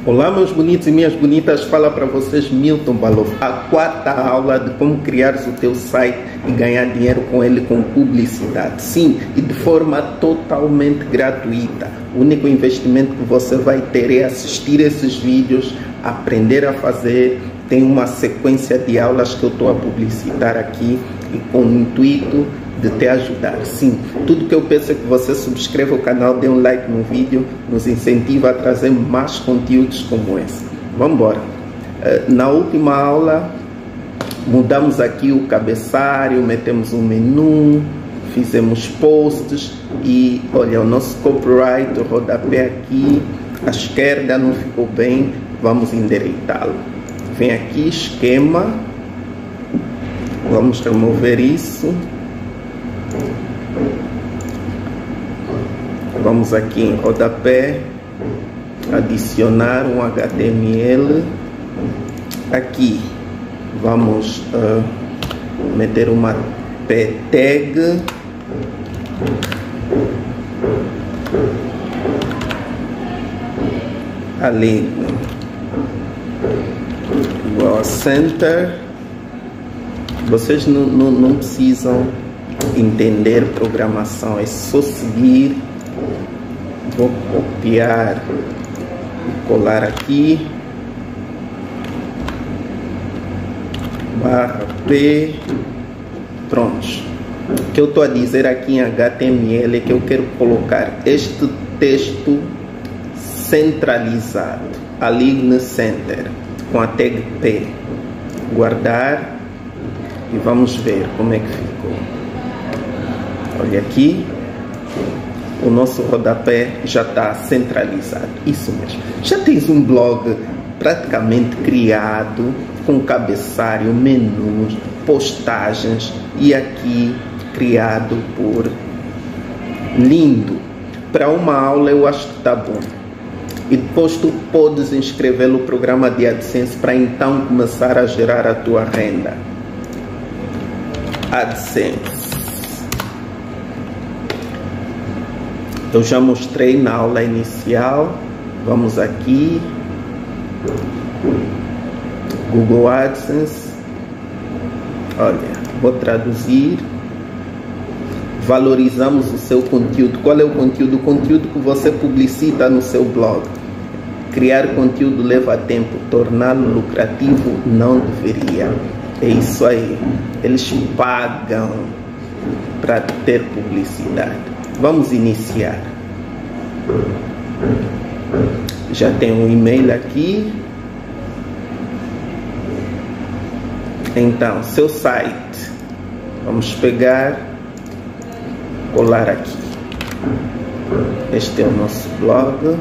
Olá meus bonitos e minhas bonitas, fala para vocês Milton Balov, a quarta aula de como criar o teu site e ganhar dinheiro com ele com publicidade. Sim, e de forma totalmente gratuita. O único investimento que você vai ter é assistir esses vídeos, aprender a fazer. Tem uma sequência de aulas que eu estou a publicitar aqui e com o intuito de te ajudar. Sim, tudo que eu peço é que você subscreva o canal, dê um like no vídeo, nos incentiva a trazer mais conteúdos como esse. Vamos embora. Na última aula mudamos aqui o cabeçalho, metemos um menu, fizemos posts e olha, o nosso copyright, o rodapé aqui à esquerda não ficou bem, vamos endireitá-lo. Vem aqui, esquema, vamos remover isso. Vamos aqui em rodapé, adicionar um HTML. Aqui vamos meter uma p-tag. Ali igual a center. Vocês não precisam entender programação, é só seguir. Vou copiar e colar aqui, /p, pronto. O que eu estou a dizer aqui em HTML é que eu quero colocar este texto centralizado, ali no center, com a tag P, guardar e vamos ver como é que ficou. Olha aqui, o nosso rodapé já está centralizado, isso mesmo. Já tens um blog praticamente criado, com cabeçalho, menus, postagens e aqui criado por lindo. Para uma aula eu acho que está bom. E depois tu podes inscrever no programa de AdSense para então começar a gerar a tua renda. AdSense. Eu já mostrei na aula inicial. Vamos aqui, Google AdSense. Olha, vou traduzir. Valorizamos o seu conteúdo. Qual é o conteúdo? O conteúdo que você publicita no seu blog. Criar conteúdo leva tempo, torná-lo lucrativo não deveria. É isso aí. Eles pagam para ter publicidade. Vamos iniciar. Já tem um e-mail aqui. Então, seu site. Vamos pegar, colar aqui. Este é o nosso blog.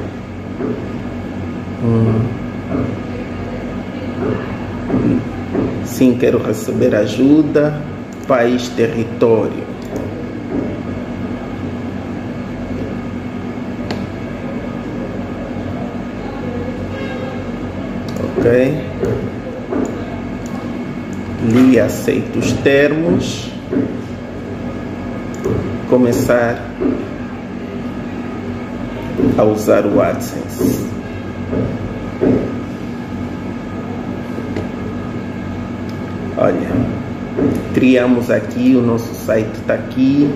Sim, quero receber ajuda. País, território. Ok, li e aceito os termos, começar a usar o AdSense. Olha, criamos aqui, o nosso site está aqui,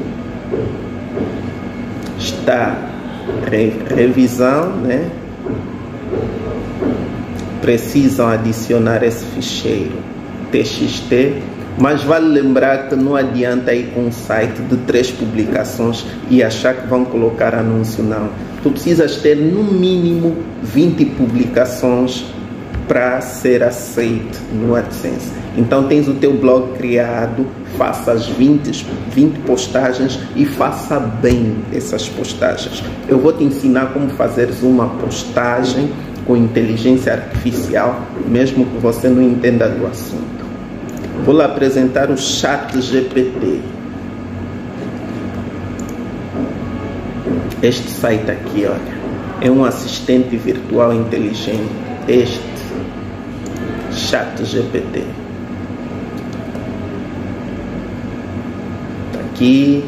está revisão, né? Precisam adicionar esse ficheiro TXT, mas vale lembrar que não adianta ir com um site de 3 publicações e achar que vão colocar anúncio, não. Tu precisas ter no mínimo 20 publicações para ser aceito no AdSense. Então tens o teu blog criado, faça as 20 postagens e faça bem essas postagens. Eu vou te ensinar como fazeres uma postagem com inteligência artificial, mesmo que você não entenda do assunto. Vou lhe apresentar o ChatGPT. Este site aqui, olha, é um assistente virtual inteligente. Este ChatGPT. Aqui,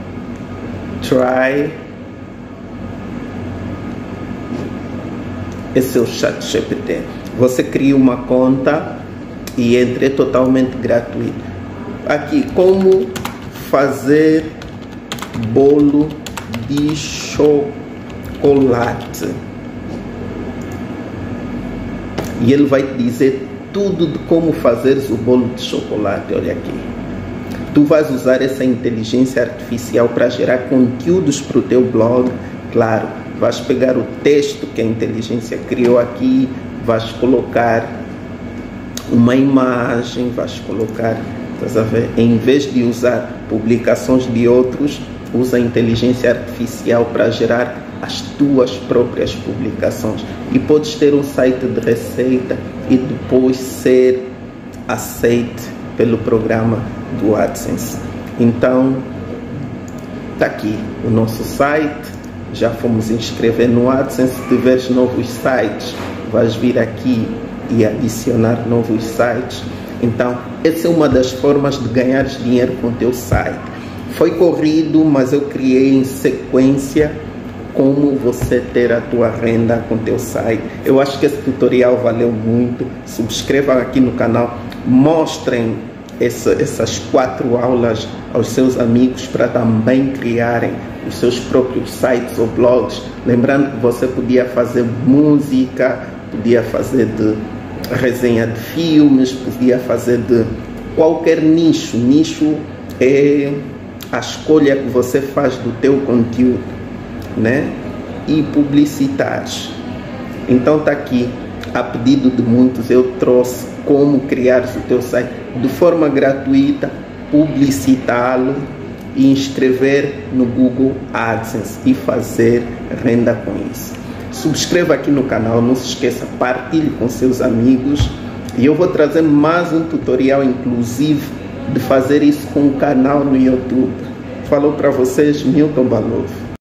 try esse é o ChatGPT. Você cria uma conta e entra, é totalmente gratuito. Aqui, como fazer bolo de chocolate. E ele vai te dizer tudo de como fazeres o bolo de chocolate. Olha aqui. Tu vais usar essa inteligência artificial para gerar conteúdos para o teu blog. Claro, vais pegar o texto que a inteligência criou aqui, vais colocar uma imagem, vais colocar, estás a ver? Em vez de usar publicações de outros, usa a inteligência artificial para gerar as tuas próprias publicações. E podes ter um site de receita e depois ser aceite pelo programa do AdSense. Então, está aqui o nosso site. Já fomos inscrever no AdSense. Se tiveres novos sites, vais vir aqui e adicionar novos sites. Então, essa é uma das formas de ganhar dinheiro com o teu site. Foi corrido, mas eu criei em sequência como você ter a tua renda com o teu site. Eu acho que esse tutorial valeu muito. Subscrevam aqui no canal, mostrem essas 4 aulas aos seus amigos para também criarem os seus próprios sites ou blogs. Lembrando que você podia fazer música, podia fazer de resenha de filmes, podia fazer de qualquer nicho. Nicho é a escolha que você faz do teu conteúdo, né? E publicitários. Então está aqui, a pedido de muitos, eu trouxe como criar o teu site de forma gratuita, publicitá-lo e inscrever no Google AdSense e fazer renda com isso. Subscreva aqui no canal, não se esqueça, partilhe com seus amigos e eu vou trazer mais um tutorial inclusive de fazer isso com o canal no YouTube. Falou para vocês, Milton Balov.